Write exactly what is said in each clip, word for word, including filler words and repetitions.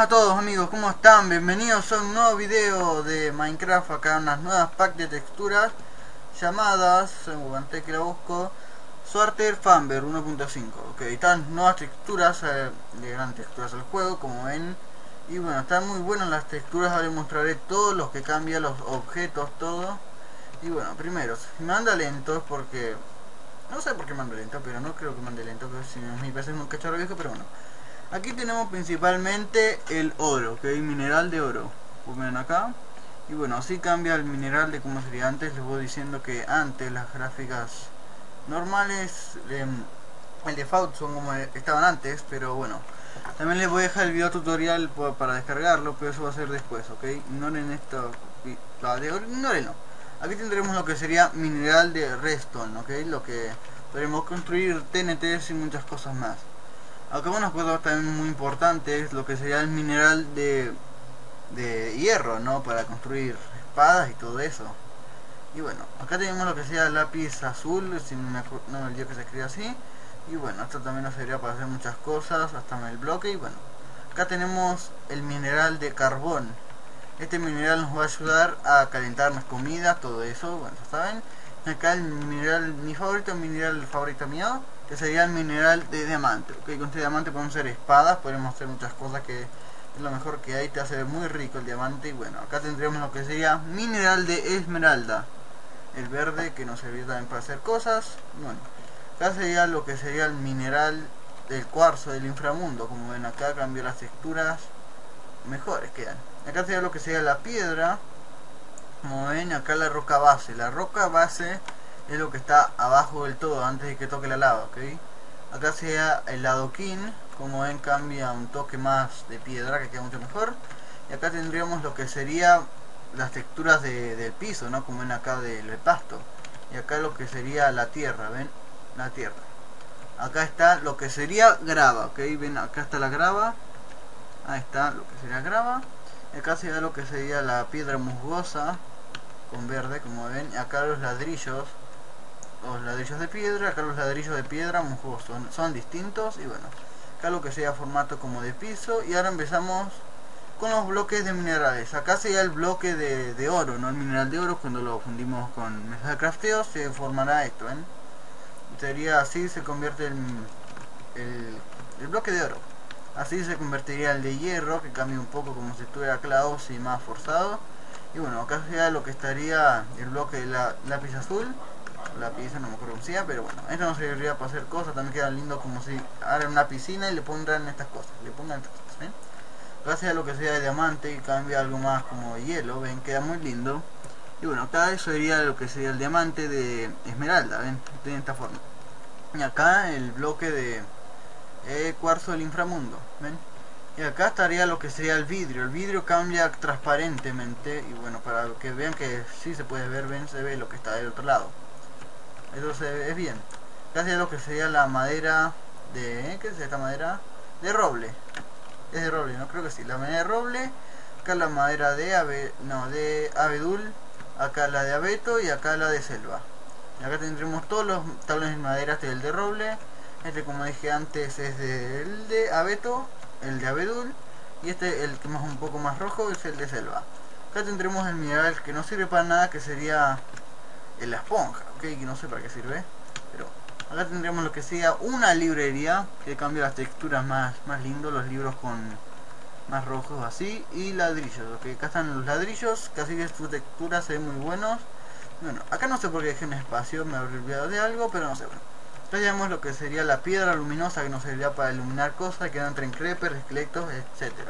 a todos amigos, ¿cómo están? Bienvenidos a un nuevo video de Minecraft. Acá unas nuevas packs de texturas llamadas, aguanté que la busco, Sorter Fanver uno punto cinco. Ok, están nuevas texturas, eh, de grandes texturas al juego, como ven. Y bueno, están muy buenas las texturas. Ahora les mostraré todos los que cambian, los objetos, todo. Y bueno, primero, si me anda lento es porque... no sé por qué mando lento, pero no creo que mande lento, que si mi P C es un cacharro viejo, pero bueno. Aquí tenemos principalmente el oro, que hay mineral de oro. Como ven acá. Y bueno, así cambia el mineral de como sería antes. Les voy diciendo que antes las gráficas normales, eh, el default son como estaban antes, pero bueno. También les voy a dejar el video tutorial para descargarlo, pero eso va a ser después, ¿ok? Ignoren esto, ignorenlo. Aquí tendremos lo que sería mineral de redstone, ¿ok? Lo que podremos construir T N Ts y muchas cosas más. Acá unas cosas también muy importantes, lo que sería el mineral de, de hierro, ¿no? Para construir espadas y todo eso. Y bueno, acá tenemos lo que sería el lápiz azul, si no me, no me olvidé que se escribe así. Y bueno, esto también nos serviría para hacer muchas cosas, hasta el bloque. Y bueno, acá tenemos el mineral de carbón. Este mineral nos va a ayudar a calentar las comidas, todo eso, bueno, ya saben. Acá el mineral, mi favorito, el mineral favorito mío, que sería el mineral de diamante. Ok, con este diamante podemos hacer espadas, podemos hacer muchas cosas, que es lo mejor que hay, te hace muy rico el diamante. Y bueno, acá tendríamos lo que sería mineral de esmeralda, el verde, que nos serviría también para hacer cosas. Bueno, acá sería lo que sería el mineral del cuarzo del inframundo. Como ven acá, cambió las texturas, mejores quedan. Acá sería lo que sería la piedra. Como ven, acá la roca base. La roca base es lo que está abajo del todo, antes de que toque la lava, ¿ok? Acá sería el adoquín. Como ven, cambia un toque más de piedra, que queda mucho mejor. Y acá tendríamos lo que sería las texturas de, del piso, ¿no? Como ven acá del pasto. Y acá lo que sería la tierra, ¿ven? La tierra. Acá está lo que sería grava, ¿ok? Ven, acá está la grava. Ahí está lo que sería grava. Y acá sería lo que sería la piedra musgosa con verde, como ven. Y acá los ladrillos, los ladrillos de piedra. Acá los ladrillos de piedra musgosos son, son distintos. Y bueno, acá lo que sería formato como de piso. Y ahora empezamos con los bloques de minerales. Acá sería el bloque de, de oro, no el mineral de oro. Cuando lo fundimos con mesa de crafteo se formará esto, ¿ven? Sería así, se convierte en el, el bloque de oro. Así se convertiría el de hierro, que cambia un poco como si estuviera clavos y más forzado. Y bueno, acá sería lo que estaría el bloque de la, lápiz azul. Lápiz, no me acuerdo cómo sea, pero bueno, esto nos serviría para hacer cosas. También queda lindo como si hagan una piscina y le pongan estas cosas. Le pongan estas cosas, ¿ven? Acá sería lo que sería de diamante y cambia algo más como de hielo, ven, queda muy lindo. Y bueno, acá eso sería lo que sería el diamante de esmeralda, ven, de esta forma. Y acá el bloque de eh, cuarzo del inframundo, ven. Y acá estaría lo que sería el vidrio. El vidrio cambia transparentemente. Y bueno, para que vean que sí se puede ver, ven, se ve lo que está del otro lado. Eso se ve bien. Acá sería lo que sería la madera de... ¿qué es esta madera? De roble. Es de roble, no creo que sí. La madera de roble. Acá la madera de ave... no, de abedul. Acá la de abeto y acá la de selva. Y acá tendremos todos los tablones de madera. Este es el de roble. Este, como dije antes, es del de abeto, el de abedul. Y este, el que más un poco más rojo, es el de selva. Acá tendremos el mineral que no sirve para nada, que sería la esponja, ok, que no sé para qué sirve. Pero acá tendremos lo que sea una librería, que cambia las texturas más, más lindos, los libros con más rojos así. Y ladrillos, ok, acá están los ladrillos, casi que su textura se ven muy buenos. Bueno, acá no sé por qué dejé un espacio, me habré olvidado de algo, pero no sé, bueno. Acá tenemos lo que sería la piedra luminosa, que nos serviría para iluminar cosas, que entran creepers, esqueletos, etcétera,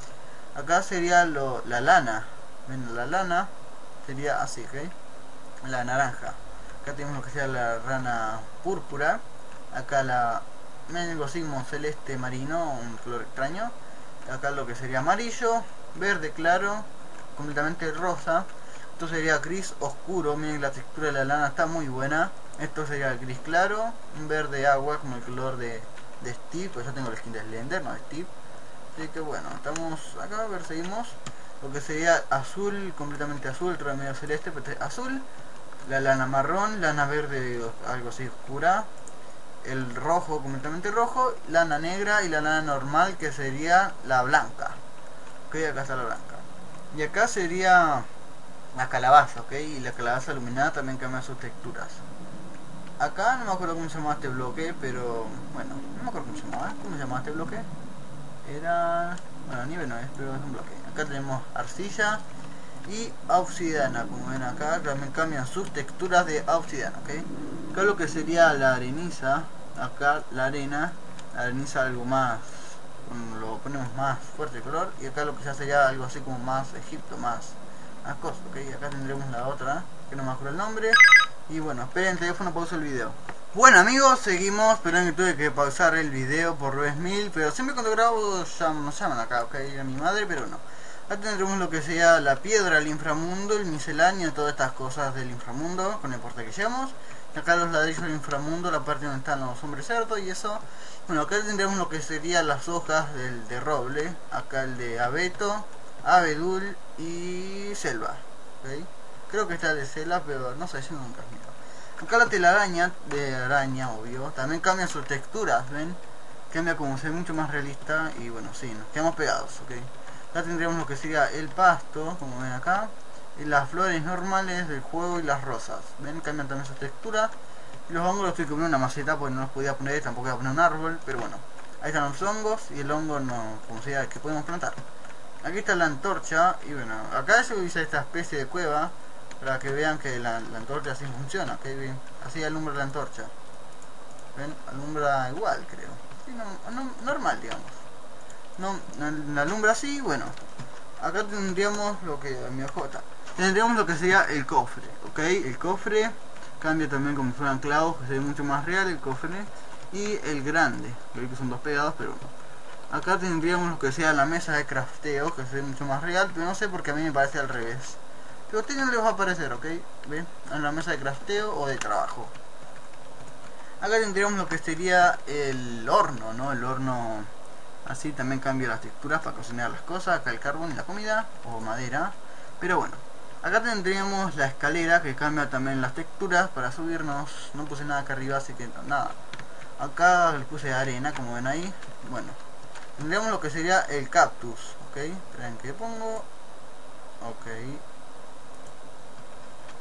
ok. Acá sería lo, la lana. Ven, la lana sería así, ok. La naranja. Acá tenemos lo que sea la rana púrpura. Acá la mengocismo celeste marino, un color extraño. Acá lo que sería amarillo, verde claro, completamente rosa. Esto sería gris oscuro. Miren, la textura de la lana está muy buena. Esto sería el gris claro, un verde agua como el color de, de Steve. Pues yo tengo el skin de Slender, no de Steve. Así que bueno, estamos acá, a ver, seguimos. Lo que sería azul, completamente azul, otro medio celeste, pero este azul. La lana marrón, lana verde, algo así oscura. El rojo, completamente rojo. Lana negra y la lana normal, que sería la blanca. Ok, acá está la blanca. Y acá sería la calabaza, ok, y la calabaza iluminada también cambia sus texturas. Acá no me acuerdo cómo se llamaba este bloque, pero bueno, no me acuerdo cómo se llamaba. ¿Cómo se llamaba este bloque? Era... bueno, nieve no es, pero es un bloque. Acá tenemos arcilla y obsidiana, como ven acá, también cambian sus texturas de obsidiana, ok. Acá lo que sería la areniza, acá la arena, la areniza algo más, lo ponemos más fuerte el color, y acá lo que ya sería algo así como más Egipto, más, más cosas, ok. Acá tendremos la otra, que no me acuerdo el nombre, y bueno, esperen el teléfono, pausa el video. Bueno amigos, seguimos, perdón que tuve que pausar el video por vez mil, pero siempre cuando grabo ya nos llaman acá, ok, a mi madre, pero no. Acá tendremos lo que sea la piedra, el inframundo, el misceláneo, todas estas cosas del inframundo, con el porte que llevamos. Y acá los ladrillos del inframundo, la parte donde están los hombres cerdos y eso. Bueno, acá tendremos lo que serían las hojas del de roble, acá el de abeto, abedul y selva, ¿okay? Creo que está el de selva, pero no sé, yo nunca he mirado. Acá la telaraña, de araña, obvio, también cambia sus texturas, ¿ven? Cambia como se ve mucho más realista y bueno, sí, nos quedamos pegados, ¿ok? Acá tendríamos lo que sería el pasto, como ven acá, y las flores normales del juego y las rosas, ¿ven? Cambian también sus texturas. Y los hongos los estoy comiendo una maceta porque no los podía poner, tampoco iba a poner un árbol, pero bueno, ahí están los hongos y el hongo no, como se llama, que podemos plantar. Aquí está la antorcha y bueno, acá yo hice esta especie de cueva para que vean que la, la antorcha así funciona, ¿ok? Bien, así alumbra la antorcha, ven, alumbra igual creo, sí, no, no, normal digamos, no, la alumbra así. Bueno, acá tendríamos lo que, mi ojota, tendríamos lo que sería el cofre, ok, el cofre cambia también como si fueran clavos, que se ve mucho más real el cofre, y el grande, que son dos pegados, pero no. Acá tendríamos lo que sea la mesa de crafteo, que se ve mucho más real, pero no sé porque a mí me parece al revés. Pero a ustedes no les va a aparecer, ok, ven, en la mesa de crafteo o de trabajo. Acá tendríamos lo que sería el horno, ¿no? El horno así también cambia las texturas para cocinar las cosas, acá el carbón y la comida, o madera, pero bueno. Acá tendríamos la escalera que cambia también las texturas para subirnos. No puse nada acá arriba, así que nada. Acá le puse arena, como ven ahí. Bueno, tendríamos lo que sería el cactus, ok. Esperen que pongo. Ok. Ahí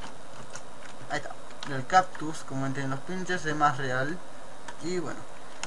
está. El cactus, como ven, tienen los pinches, es más real. Y bueno.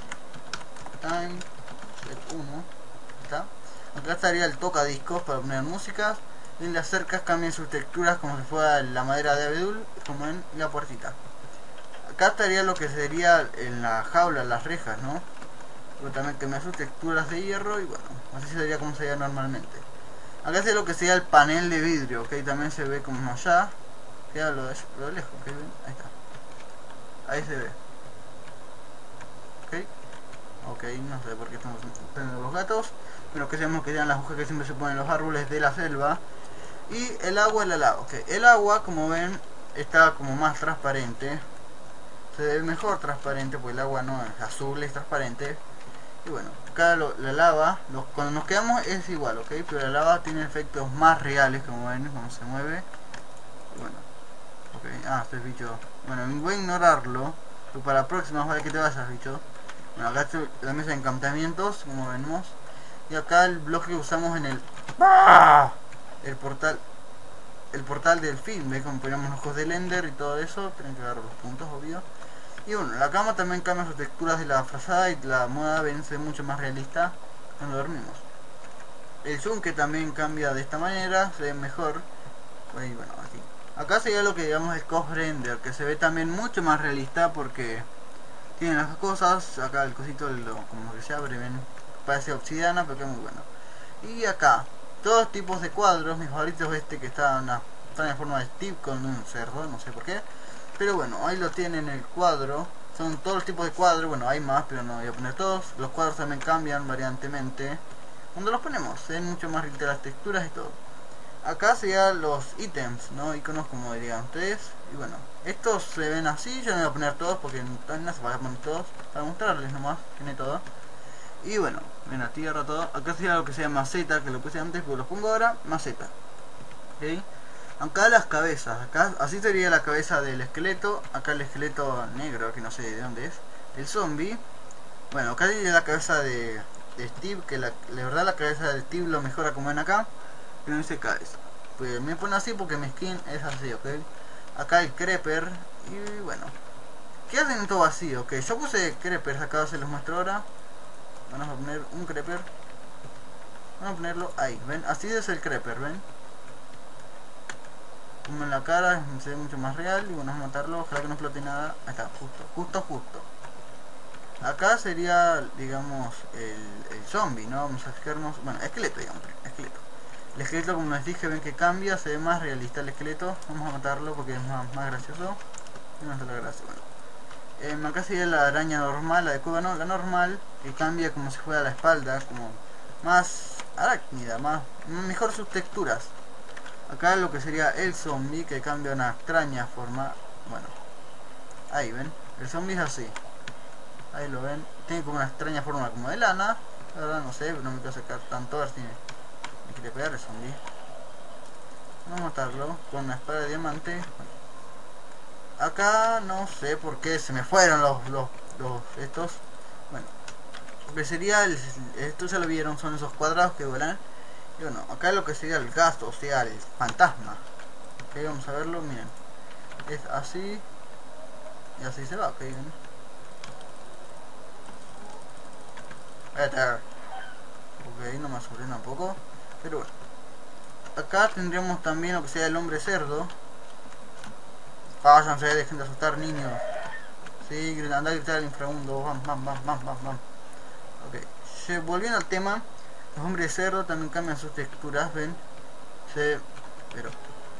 Time. Set uno. Está. Acá estaría el tocadiscos para poner música. Y en las cercas cambian sus texturas como si fuera la madera de abedul, como en la puertita. Acá estaría lo que sería en la jaula, las rejas, ¿no? Pero también cambian sus texturas de hierro y bueno, así sería como sería normalmente. Acá sería lo que sería el panel de vidrio, ok, también se ve como allá. Queda lo de, lo de lejos, ok, ven, ahí está. Ahí se ve. Ok, ok, no sé por qué estamos poniendo los gatos. Pero que sabemos que sean las hojas que siempre se ponen en los árboles de la selva. Y el agua, el lava, ok. El agua, como ven, está como más transparente. Se ve mejor transparente, porque el agua no es azul, es transparente. Y bueno, acá lo, la lava, lo, cuando nos quedamos es igual, ok. Pero la lava tiene efectos más reales, como ven, cuando se mueve. Y bueno, ok. Ah, este bicho. Bueno, voy a ignorarlo. Pero para la próxima, vale que te vayas, bicho. Bueno, acá está la mesa de encantamientos, como vemos. Y acá el bloque que usamos en el... ¡Ah! El portal el portal del film, ¿ves? Como ponemos los ojos del Ender y todo eso, tienen que dar los puntos, obvio. Y bueno, la cama también cambia sus texturas de la frazada y la moda vence mucho más realista cuando dormimos. El yunque también cambia de esta manera, se ve mejor. Y bueno, así. Acá sería lo que digamos el cofre Ender, que se ve también mucho más realista porque tiene las cosas, acá el cosito, lo, como que se abre, ven, parece obsidiana, pero que es muy bueno. Y acá, todos tipos de cuadros, mis favoritos este que está en, una, está en forma de Steve con un cerdo, no sé por qué. Pero bueno, ahí lo tienen el cuadro, son todos los tipos de cuadros, bueno hay más, pero no voy a poner todos. Los cuadros también cambian variantemente cuando los ponemos, se ven mucho más ricas las texturas y todo. Acá serían los ítems, ¿no? Iconos como dirían ustedes. Y bueno, estos se ven así, yo no voy a poner todos porque no se van a poner todos, para mostrarles nomás, tiene todo. Y bueno, ven la tierra, todo. Acá sería lo que se llama maceta, que lo puse antes, pero lo pongo ahora, maceta. ¿Ok? Acá las cabezas, acá así sería la cabeza del esqueleto. Acá el esqueleto negro, que no sé de dónde es. El zombie. Bueno, acá sería la cabeza de de Steve, que la, la verdad la cabeza de Steve lo mejora como ven acá, pero no dice cabeza. Pues me pone así porque mi skin es así, ok. Acá el creeper, y bueno, ¿qué hacen todo vacío? Ok, yo puse creepers acá, se los muestro ahora. Vamos a poner un creeper, vamos a ponerlo ahí, ven, así es el creeper, ven. Como en la cara, se ve mucho más real. Y bueno, vamos a matarlo, ojalá que no explote nada. Ahí está, justo, justo, justo. Acá sería, digamos, el, el zombie, ¿no? Vamos a fijarnos, bueno, esqueleto, digamos, esqueleto. El esqueleto, como les dije, ven que cambia, se ve más realista el esqueleto. Vamos a matarlo porque es más, más gracioso. Y no está la gracia, bueno. Eh, acá sería la araña normal, la de cueva, no, la normal, que cambia como si fuera la espalda, como más arácnida, más, mejor sus texturas. Acá lo que sería el zombie, que cambia una extraña forma. Bueno, ahí ven, el zombie es así. Ahí lo ven, tiene como una extraña forma como de lana. La verdad no sé, no me quiero sacar tanto, a ver si me, me quiere pegar el zombie. Vamos a matarlo con una espada de diamante. Bueno, acá no sé por qué se me fueron los, los, los estos. Bueno, lo que sería el, esto ya lo vieron, son esos cuadrados que vuelan. Y bueno, acá lo que sería el gasto, o sea, el fantasma. Ok, vamos a verlo, miren. Es así. Y así se va, ok. ¿Ven? Ahí está. Ok, no me asurena un poco. Pero bueno. Acá tendríamos también lo que sea el hombre cerdo. Váyanse, dejen de asustar niños. Sí, andar a gritar al inframundo. Bam, bam, bam, bam, bam, bam. Ok. Volviendo al tema. Los hombres cerdo también cambian sus texturas, ven. Se... Pero...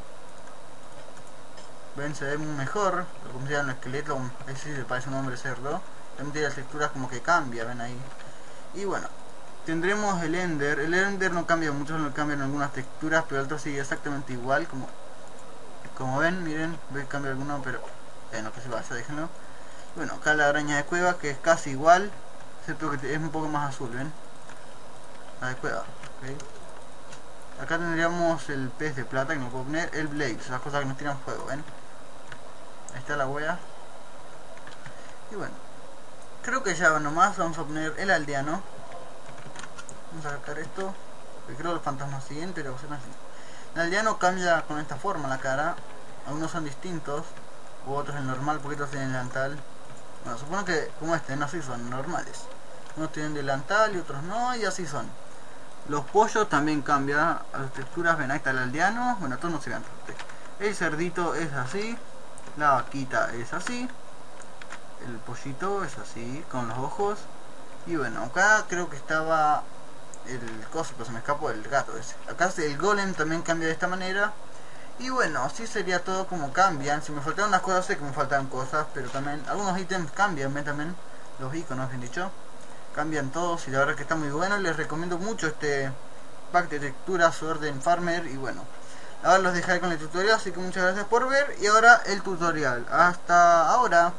Ven, se ve mejor, como si era un esqueleto, ese sí parece un hombre cerdo. También tiene las texturas como que cambia, ven ahí. Y bueno, tendremos el Ender. El Ender no cambia mucho, no cambian algunas texturas, pero el otro sigue exactamente igual. Como como ven, miren, ven cambia alguno, pero bueno, que se vaya, déjenlo. Bueno, acá la araña de cueva, que es casi igual, excepto que es un poco más azul, ven. La de cueva, ok. Acá tendríamos el pez de plata, que no puedo poner, el Blaze, las cosas que nos tiran fuego, ven. Ahí está la huella. Y bueno, creo que ya nomás vamos a poner el aldeano. Vamos a sacar esto, que creo que los fantasmas siguen, pero son así. El aldeano cambia con esta forma la cara. Algunos son distintos, u otros el normal, porque otros tienen delantal. Bueno, supongo que como este, no así son normales. Unos tienen delantal y otros no, y así son. Los pollos también cambian a las texturas, ven, ahí está el aldeano. Bueno, todos no se ven. El cerdito es así, la vaquita es así, el pollito es así, con los ojos. Y bueno, acá creo que estaba el coso, pero se me escapó el gato ese. Acá el golem también cambia de esta manera. Y bueno, así sería todo como cambian. Si me faltaron unas cosas, sé que me faltan cosas, pero también algunos ítems cambian, ven también. Los iconos, bien dicho. Cambian todos y la verdad que está muy bueno. Les recomiendo mucho este pack de texturas Sword and Farmer. Y bueno, ahora los dejaré con el tutorial, así que muchas gracias por ver. Y ahora el tutorial. Hasta ahora.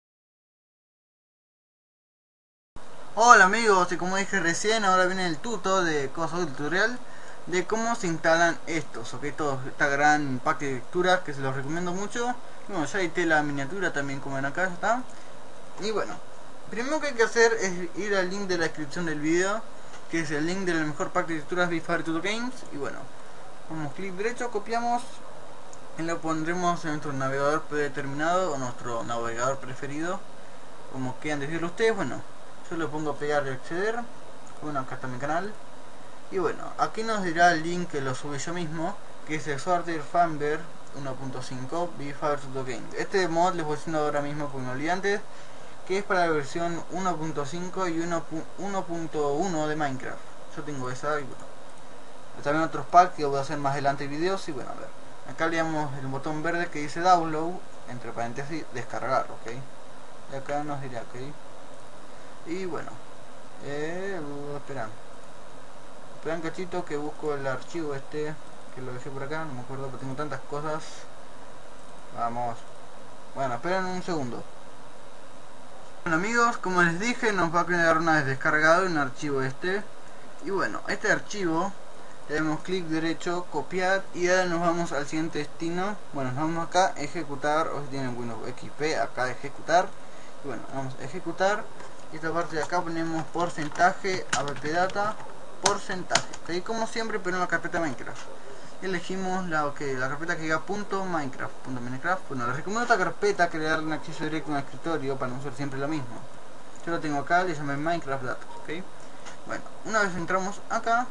Hola amigos, y como dije recién, ahora viene el tuto de cosas del tutorial de cómo se instalan estos, ok, todo esta gran pack de texturas que se los recomiendo mucho. Bueno, ya edité la miniatura también, como ven acá está. Y bueno, primero que hay que hacer es ir al link de la descripción del video, que es el link del mejor pack de texturas de FireTuto Games. Y bueno, damos clic derecho, copiamos y lo pondremos en nuestro navegador predeterminado o nuestro navegador preferido, como quieran decirlo ustedes. Bueno, yo lo pongo a pegar y acceder. Bueno, acá está mi canal. Y bueno, aquí nos dirá el link que lo subí yo mismo, que es el Sword and Farmer uno punto cinco de FireTuto Games. Este mod les voy diciendo ahora mismo porque me olvidé antes, que es para la versión uno punto cinco y uno punto uno de Minecraft. Yo tengo esa y bueno. También otros packs que voy a hacer más adelante videos. Y bueno, a ver. Acá le damos el botón verde que dice download, entre paréntesis, descargar, ok. Y acá nos dirá, ok. Y bueno, eh, esperan esperan un cachito que busco el archivo este, que lo dejé por acá, no me acuerdo, pero tengo tantas cosas. Vamos, bueno, esperen un segundo. Bueno amigos, como les dije, nos va a quedar una vez descargado un archivo este. Y bueno, este archivo le damos clic derecho, copiar, y ahora nos vamos al siguiente destino. Bueno, nos vamos acá, ejecutar, o si tienen Windows X P, acá ejecutar. Y bueno, vamos a ejecutar. y esta parte de acá ponemos porcentaje, app data, porcentaje, ¿okay? Como siempre, pero en la carpeta Minecraft. Elegimos la, que la carpeta que diga punto .minecraft, punto .minecraft. Bueno, les recomiendo esta carpeta que le da un acceso directo a un escritorio para no usar siempre lo mismo. Yo lo tengo acá, le llamé Minecraft Data, ¿ok? Bueno, una vez entramos acá,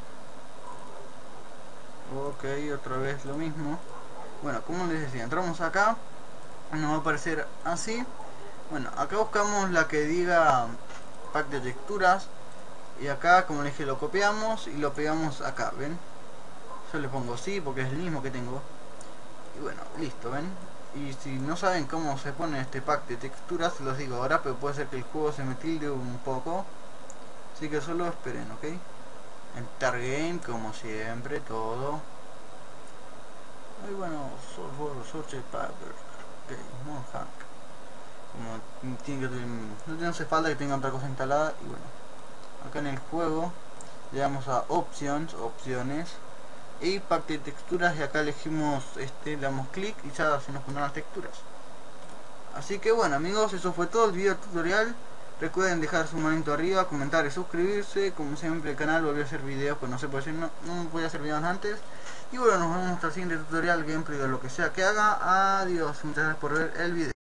ok, otra vez lo mismo. Bueno, como les decía, entramos acá, nos va a aparecer así. Bueno, acá buscamos la que diga pack de texturas, y acá, como les dije, lo copiamos y lo pegamos acá, ¿ven? Yo le pongo sí porque es el mismo que tengo. Y bueno, listo, ¿ven? Y si no saben cómo se pone este pack de texturas, se los digo ahora, pero puede ser que el juego se me tilde un poco. Así que solo esperen, ¿ok? Enter game, como siempre, todo. Y bueno, software, search paper, ok, monhack. Como tiene que tener, no hace falta que tenga otra cosa instalada. Y bueno, acá en el juego le damos a options, opciones, y pack de texturas, y acá elegimos este, le damos clic y ya se nos pondrán las texturas. Así que bueno amigos, eso fue todo el video tutorial. Recuerden dejar su manito arriba, comentar y suscribirse. Como siempre el canal volvió a hacer videos, pues no sé por qué no, no podía hacer videos antes. Y bueno, nos vemos hasta el siguiente tutorial, gameplay o lo que sea que haga. Adiós, muchas gracias por ver el video.